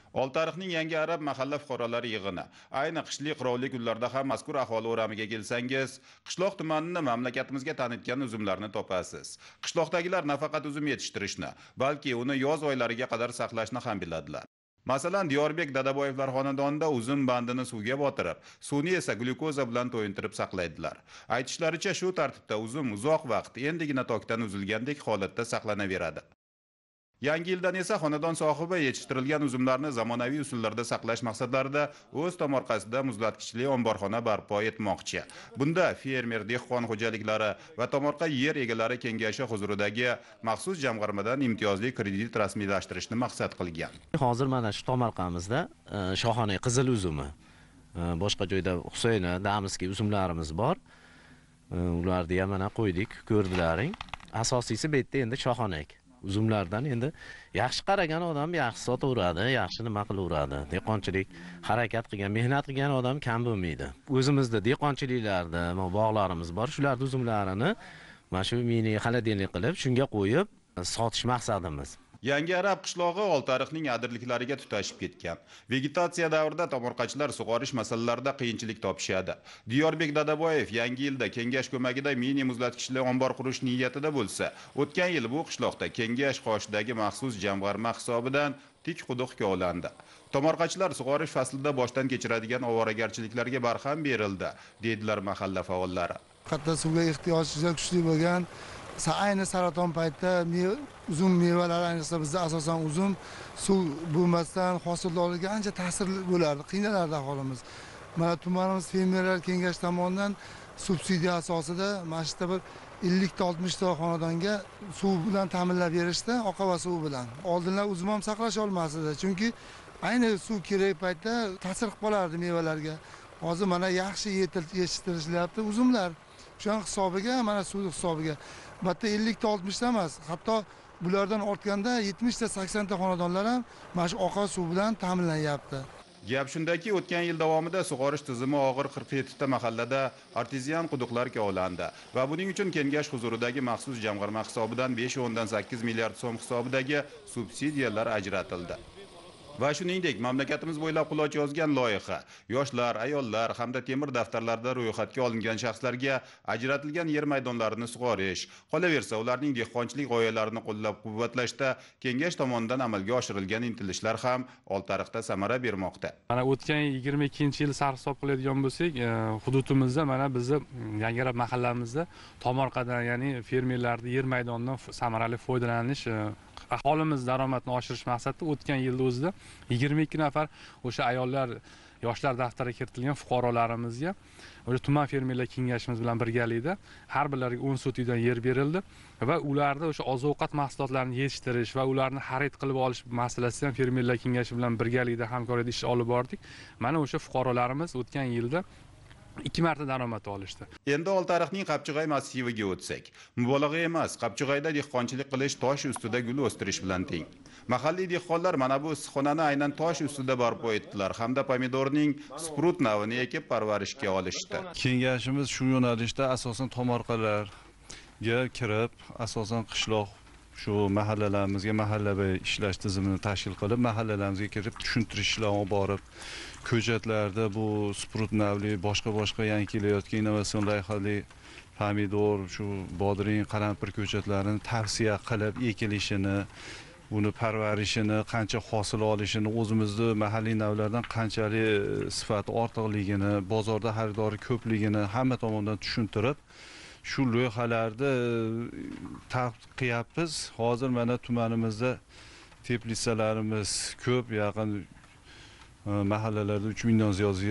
Oltiariqning Yangi Arab mahalla fuqarolari yig'ini. Ayni qishli qirovli kunlarda ham mazkur aholi o'ramiga kelsangiz, qishloq tumanini mamlakatimizga tanitgan uzumlarni topasiz. Qishloqdagilar nafaqat uzum yetishtirishni, balki uni yoz oylariga qadar saqlashni ham biladilar. Masalan, Diyorbek Dadaboyevlar xonadonida uzum bandini suvga botirib, suvni esa glyukoza bilan to'yintirib saqlaydilar. Aytishlaricha, shu tartibda uzum uzoq vaqt endigina tokdan uzilgandek holatda saqlanaveradi. Yangi yildan esa xonadon sohibi yetishtirilgan uzumlarni zamonaviy usullarda saqlash maqsadlarida o'z tomorqasida muzlatkichli omborxona barpo etmoqchi. Bunda fermer, dehqon xo'jaliklari va tomorqa yer egalari kengashi huzuridagi maxsus jamg'armadan imtiyozli kredit rasmiylashtirishni maqsad qilgan. Hozir mana shu tomorqamizda shohona qizil uzumi, boshqa joyda Husayn, Damiskiy uzumlarimiz bor. Ularni ham mana qo'ydik, ko'rdilaring. Asosiysi bu yerda endi shoxonak. Uzumlardan endi yaxshi qaragan odam yaxshi sotaveradi, yaxshi nima qilaveradi. Dehqonchilik harakat qilgan, mehnat qilgan odam kam bo'lmaydi. O'zimizda dehqonchiliklarda bog'larimiz bor. Shularning uzumlarini mana shu mini xolodilnik qilib, shunga qo'yib sotish maqsadimiz. Yangi Arab qishlog'i Oltiariqning adirliklariga tutashib ketgan. Vegetatsiya davrida tomorqachilar sug'orish masalalarida qiyinchilik topishadi. Diyorbek Dadaboyev yangi yilda kengash ko'magida mini muzlatkichli ombor qurish niyatida bo'lsa, o'tgan yil bu qishloqda kengash qoshidagi maxsus jamg'arma hisobidan tik quduq kovlandi. Tomorqachilar sug'orish faslida boshdan kechiradigan ovoragarchiliklarga barham berildi, deydilar mahalla faollari. Qatta suvga ehtiyoj juda kuchli bo'lgan. Ayni saraton paytida uzum mevalar, ayniqsa bizda asosan uzum suv bo'lmasdan hosildorlikka ancha ta'sir bo'lardi, qiynalardi aholimiz. Mana tumanimiz fermerlar kengashi tomonidan subsidiya asosida mana shu bir 50 ta 60 ta xonadonga suv bilan ta'minlab berishdi, oqova suv bilan. Oldinlar uzum ham saqlash olmasdi, chunki ayni suv kerak paytda ta'sir qilib qolardi mevalarga. Hozir mana yaxshi yetishtirilyapti uzumlar. Shu hisobiga, mana suv hisobiga. Batta 50 ta 60 ta emas, hatto bulardan ortganda 70 ta 80 ta xonadonlar ham mana shu oqova suv bilan ta'minlanyapti. Gap shundaki, o'tgan yil davomida sug'orish tizimi og'ir 47 ta mahallada artezian quduqlar kovlandi va buning uchun kengash huzuridagi maxsus jamg'arma hisobidan 5.8 milliard so'm hisobidagi subsidiyalar ajratildi. Va shuningdek, mamlakatimiz bo'ylab quloch yozgan loyiha yoshlar, ayollar hamda temir daftarlarda ro'yxatga olingan shaxslarga ajratilgan yer maydonlarini sug'orish, qolaversa ularning dehqonchilik g'oyalarini qo'llab-quvvatlashda kengash tomonidan amalga oshirilgan intilishlar ham Oltiariqda samara bermoqda. Mana o'tgan 22-yil sarhisob qiladigan bo'lsak, hududimizda mana bizni Yangi Arab mahallamizda tomorqadan, ya'ni fermerlarning yer maydonidan samarali foydalanish, aholimiz daromadini oshirish maqsadida o'tgan yilda o'zida 22 nafar o'sha ayollar, yoshlar daftariga kiritilgan fuqarolarimizga o'sha tuman fermerlar kengashimiz bilan birgalikda har birlariga 10 sotikdan yer berildi va ularda o'sha oziq-ovqat mahsulotlarini yetishtirish va ularni xarid qilib olish masalasida ham fermerlar kengashi bilan birgalikda hamkorlikda ish olib bordik. Mana o'sha fuqarolarimiz o'tgan yilda 2 marta daromad olishdi. Endi Oltiariqning Qapchig'ay massiviga o'tsak, mubolag'a emas, Qapchig'ayda dehqonchilik qilish tosh ustida gul o'stirish bilan teng. Mahalliy dehqonlar mana bu issiqxonani aynan tosh ustida barpo etdilar hamda pomidorning sprut navini ekib parvarishga olishdi. Kengashimiz shu yo'nalishda asosan tomorqalarga kirib, asosan qishloq shu mahallalarimizga mahallaviy ishlash tizimini tashkil qilib, mahallalarimizga kirib tushuntirish ishlariga borib, ko'chatlarda bu sprut navli boshqa yangi kelayotgan innovatsion loyihali pomidor, shu bodring, qalampir ko'chatlarini tavsiya qilib ekilishini, buni parvarishini, qancha hosil olishini, o'zimizning mahalliy navlardan qanchalik sifati ortiqligini, bozorda xaridori ko'pligini hamma tomonidan tushuntirib, shu loyihalarni taqdim qilyapmiz. Hozir mana tumanimizda teplitsalarimiz ko'p, yaqin mahallalarda 3 million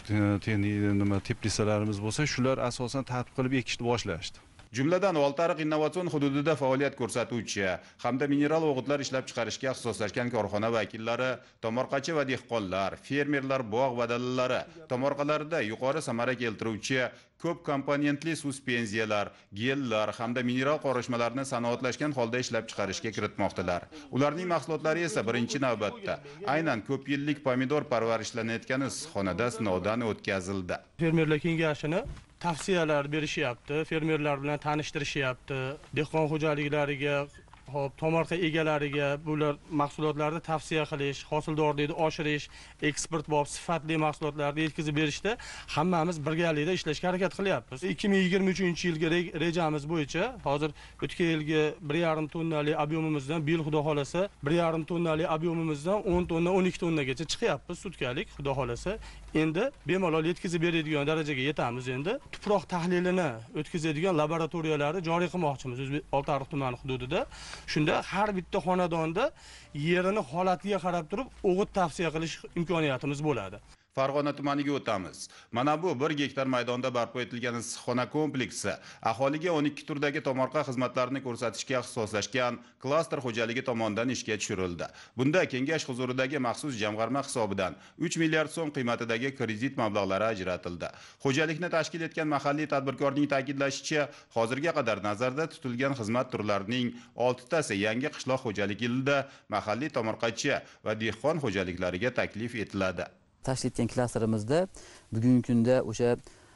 ziyod teplitsalarimiz bo'lsa, shular asosan tadqiq qilib ekishni boshlashdi. Jumladan Oltiariq innovatsion hududida faoliyat ko'rsatuvchi hamda mineral o'g'itlar ishlab chiqarishga ixtisoslashgan korxona vakillari, tomorqachi va dehqonlar, fermerlar, bog' va dalalari tomorqalarida yuqori samara keltiruvchi ko'p komponentli suspenziyalar, gellar hamda mineral qorishmalarni sanoatlashgan holda ishlab chiqarishga kiritmoqdalar. Ularning mahsulotlari esa birinchi navbatda aynan ko'p yillik pomidor parvarishlanayotgan issiqxonada sinovdan o'tkazildi. Fermerlar kengashini tavsiyalar berishyapti, fermerlar bilan tanishtirishyapti, dehqon xo'jaliklariga Hop, tomorqa egalariga bular mahsulotlarni tavsiya qilish, hosildorlikni oshirish, eksportbop sifatli mahsulotlarni yetkazib berishda hammamiz birgalikda ishlashga harakat qilyapmiz. 2023-yilgi rejamiz bo'yicha hozir o'tgan yilgi 1,5 tonnalik ob'yomimizdan bu yil xudo xolasa 1,5 tonnalik ob'yomimizdan 10 tonna 12 tonnagacha chiqyapmiz sutkalik xudo xolasa. Endi bemalol yetkazib beradigan darajaga yetamiz endi. Tuproq tahlilini o'tkazadigan laboratoriyalarni joriy qilmoqchimiz Oltiariq tumani hududida. Shunda har bitta xonadonda yerini holatiga qarab turib o'g'it tavsiya qilish imkoniyatimiz bo'ladi. Farg'ona tumaniga o'tamiz. Mana bu 1 gektar maydonda barpo etilgan issiqxona kompleksi aholiga 12 turdagi tomorqa xizmatlarini ko'rsatishga ixtisoslashgan klaster xo'jaligi tomonidan ishga tushirildi. Bunda kengash huzuridagi maxsus jamg'arma hisobidan 3 milliard so'm qiymatidagi kredit mablag'lari ajratildi. Xo'jalikni tashkil etgan mahalliy tadbirkorning ta'kidlashicha, hozirga qadar nazarda tutilgan xizmat turlarining 6 tasi yangi qishloq xo'jalik yilida mahalliy tomorqachi va dehqon xo'jaliklariga taklif etiladi. Tashkil etgan klasterimizda bugungi kunda o'sha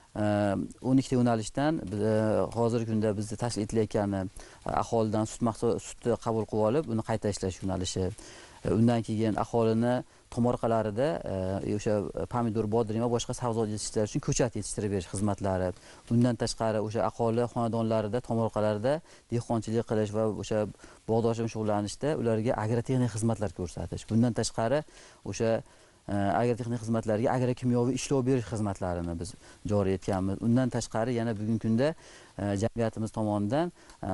12 ta yo'nalishdan hozirgi kunda bizda tashkil etilayotgan aholidan sutni qabul qilib olib, uni qayta ishlash yo'nalishi. Undan keyin aholini tomorqalarida o'sha pomidor, bodring va boshqa sabzavot yetishtirishlar uchun ko'chat yetishtirib berish xizmatlari. Undan tashqari o'sha aholi xonadonlarida, tomorqalarida dehqonchilik qilish va o'sha bog'dorchilik shug'ullanishda ularga agrotexnik xizmatlar ko'rsatish. Bundan tashqari o'sha agrotexnik xizmatlarga agrokimyoviy ishlov berish xizmatlarini biz joriy etganmiz. Undan tashqari yana bugungi kunda jamiyatimiz tomonidan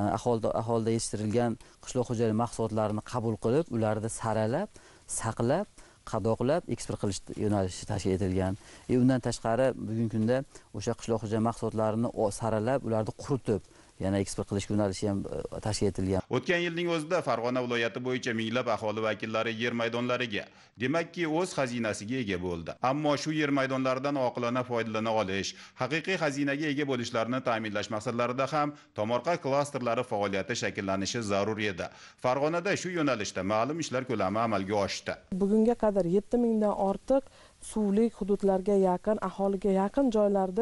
aholida yetishtirilgan qishloq xo'jaligi mahsulotlarini qabul qilib, ularni saralab, saqlab, qadoqlab, eksport qilish yo'nalishi tashkil etilgan. Undan tashqari bugungi kunda o'sha qishloq xo'jaligi mahsulotlarini saralab, ularni quritib yana eksport qilish yo'nalishi ham tashkil etilgan. O'tgan yilning o'zida Farg'ona viloyati bo'yicha minglab aholi vakillari yer maydonlariga, demakki o'z xazinasiga ega bo'ldi. Ammo shu yer maydonlaridan oqilona foydalana olish, haqiqiy xazinaga ega bo'lishlarini ta'minlash maqsadlarida ham tomorqa klasterlari faoliyati shakllanishi zarur edi. Farg'onada shu yo'nalishda ma'lum ishlar ko'lami amalga oshdi. Bugunga qadar 7000 dan ortiq suvlik hududlarga yaqin, aholiga yaqin joylarda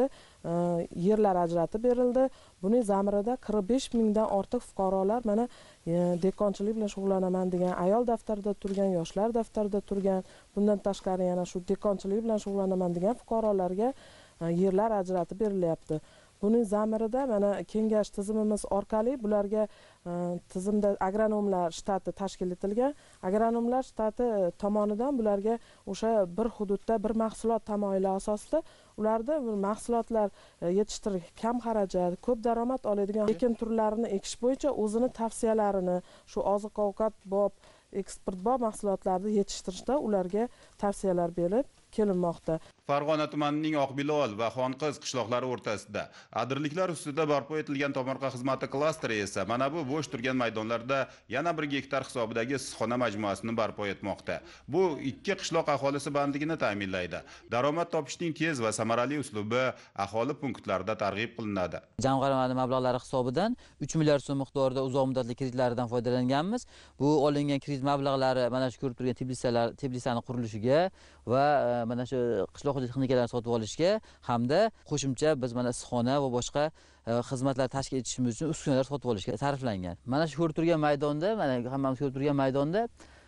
yerlar ajratib berildi. Buning zamirida 45 mingdan ortiq fuqarolar mana dehqonchilik bilan shug'ullanaman degan ayol daftarida turgan, yoshlar daftarida turgan, bundan tashqari yana shu dehqonchilik bilan shug'ullanaman degan fuqarolarga yerlar ajratib berilyapti. Buning zamirida mana kengash tizimimiz orqali bularga tizimda agronomlar shtati tashkil etilgan. Agronomlar shtati tomonidan bularga o'sha bir hududda bir mahsulot tamoyili asosida ularda mahsulotlar yetishtirish kam xarajat, ko'p daromad oladigan ekin turlarini ekish bo'yicha o'zini tavsiyalarini shu oziq-ovqat bob, eksportbop mahsulotlarni yetishtirishda ularga tavsiyalar berib kelinmoqda. Farg'ona tumanining Oqbilol va Xonqiz qishloqlari o'rtasida adirliklar ustida barpo etilgan tomorqa xizmati klasteri esa mana bu bo'sh turgan maydonlarda yana 1 gektar hisobidagi issiqxona majmuasini barpo etmoqda. Bu ikki qishloq aholisi bandligini ta'minlaydi. Daromad topishning tez va samarali uslubi aholi punktlarida targ'ib qilinadi. Jamg'arma mablag'lari hisobidan 3 milliard so'm miqdorida uzoq muddatli kreditlardan foydalanganmiz. Bu olingan kredit mablag'lari mana shu ko'rib turgan teplitsani qurilishiga va mana shu qishloq texnikalarni sotib olishga hamda qo'shimcha biz mana issiqxona va boshqa xizmatlar tashkil etishimiz uchun uskunalar sotib olishga sarflangan. Mana shu ko'rib turgan maydonda, mana hammamiz ko'rib turgan maydonda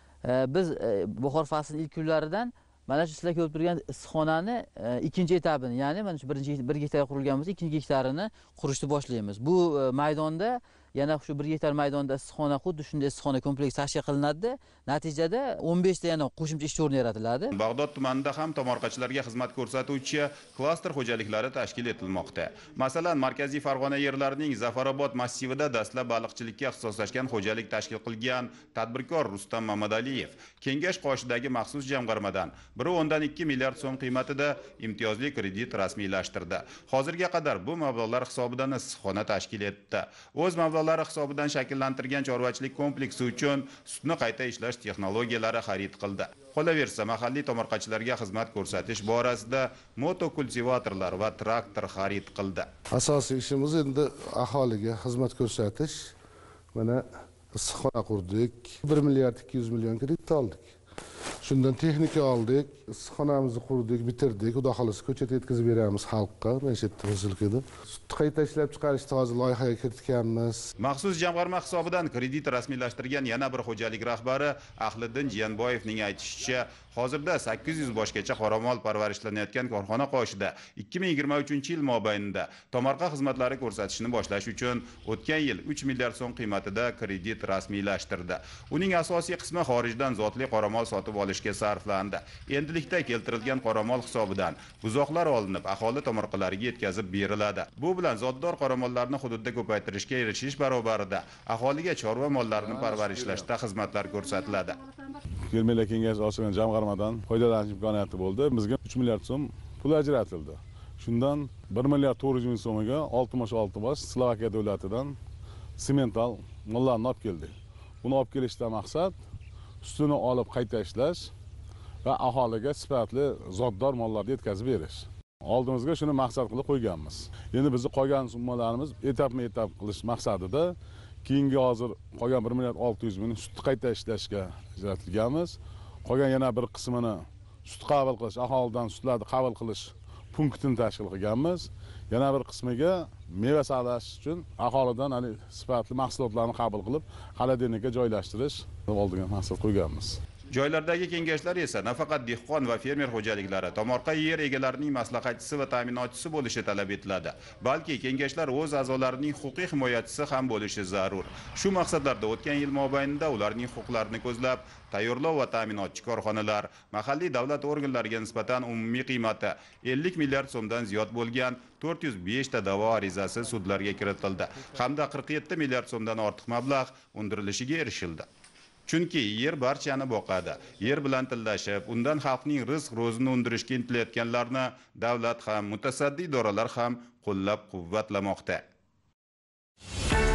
biz bahor faslining ilk kunlaridan mana shu sizlar ko'rib turgan issiqxonani ikkinchi etapini, ya'ni mana shu birinchi 1 gektar qurilgan bo'lsa, ikkinchi gektarini qurishni boshlaymiz. Bu maydonda yana shu 1 gektar maydonda issiqxona, xuddi shunday issiqxona kompleksi tashkil qilinadi. Natijada 15 ta yana qo'shimcha ish o'rni yaratiladi. Bag'dod tumanida ham tomorqachilarga xizmat ko'rsatuvchi klaster xo'jaliklari tashkil etilmoqda. Masalan, Markaziy Farg'ona yerlarining Zafarobod massivida dastlab baliqchilikka ixtisoslashgan xo'jalik tashkil qilgan tadbirkor Rustam Mamadaliyev kengash qoshidagi maxsus jamg'armadan 1.2 milliard so'm qiymatida imtiyozli kredit rasmiylashtirdi. Hozirga qadar bu mablag'lar hisobidan issiqxona tashkil etdi. O'z mablag'lari hisobidan shakllantirgan chorvachilik kompleksi uchun sutni qayta ishlash texnologiyalari xarid qildi. Qolaversa, mahalliy tomorqachilarga xizmat ko'rsatish borasida motokultivatorlar va traktor xarid qildi. Asosiy ishimiz endi aholiga xizmat ko'rsatish. Mana issiqxona qurdik. 1 milliard 200 million kredit oldik. Shundan texnika oldik, issiqxonamizni qurdik, bitirdik. Xudo xolisa ko'chat yetkazib beramiz xalqqa. Mana shu yerda hozirlik edi. Sutni qayta ishlab chiqarishni hozir loyihaga kiritganmiz. Maxsus jamg'arma hisobidan kredit rasmiylashtirgan yana bir xo'jalik rahbari Ahliddin Jiyanboyevning aytishicha, hozirda 800 boshgacha qoramol parvarishlanayotgan korxona qoshida 2023-yil mobaynida tomorqa xizmatlari ko'rsatishni boshlash uchun o'tgan yil 3 milliard so'm qiymatida kredit rasmiylashtirdi. Uning asosiy qismi xorijdan zotli qoramol sotib olishga sarflandi. Endilikda keltirilgan qoramol hisobidan buzoqlar olinib, aholi tomorqalariga yetkazib beriladi. Bu bilan zotdor qoramollarni hududda ko'paytirishga erishish barobarida aholiga chorva mollarini parvarishlashda xizmatlar ko'rsatiladi. Fermerlar kengashi ochilgan jamg'armadan foydalanish imkoniyati bo'ldi. Bizga 3 milliard so'm pul ajratildi. Shundan 1 milliard 400 ming so'miga 66 bosh Slovakiya davlatidan semental mollarni olib keldik. Buni olib kelishdan maqsad ustini olib qayta ishlash va aholiga sifatli zotdor mollarni yetkazib berish. Oldimizga shuni maqsad qilib qo'yganmiz. Endi bizni qolgan summalarimiz etap qilish maqsadida keyingi hozir qolgan 1 milliard 600 ming sutni qayta ishlashga ajratilganmiz. Qolgan yana bir qismini sut qabul qilish, aholidan sutlarni qabul qilish punktini tashkil qilganmiz. Yana bir qismiga meva saqlash uchun aholidan sifatli mahsulotlarni qabul qilib, xolodilnikka joylashtirish oldiga maqsad qo'yganmiz. Joylardagi kengashlar esa nafaqat dehqon va fermer xo'jaliklari, tomorqa yer egalarining maslahatchisi va ta'minotchisi bo'lishi talab etiladi. Balki kengashlar o'z a'zolarining huquqiy himoyachisi ham bo'lishi zarur. Shu maqsadlarda o'tgan yil mobaynida ularning huquqlarini ko'zlab, tayyorlov va ta'minotchi korxonalar, mahalliy davlat organlariga nisbatan umumiy qiymati 50 milliard so'mdan ziyod bo'lgan 405 ta da'vo arizasi sudlarga kiritildi hamda 47 milliard so'mdan ortiq mablag' undirilishiga erishildi. Chunki yer barchani boqadi. Yer bilan tillashib, undan xalqning rizq ro'zini undirishga intilayotganlarni davlat ham, mutasaddi idoralar ham qo'llab-quvvatlamoqda.